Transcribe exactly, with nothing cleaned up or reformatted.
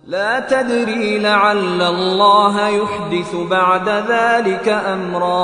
لا تدري لعل الله يحدث بعد ذلك أمرا.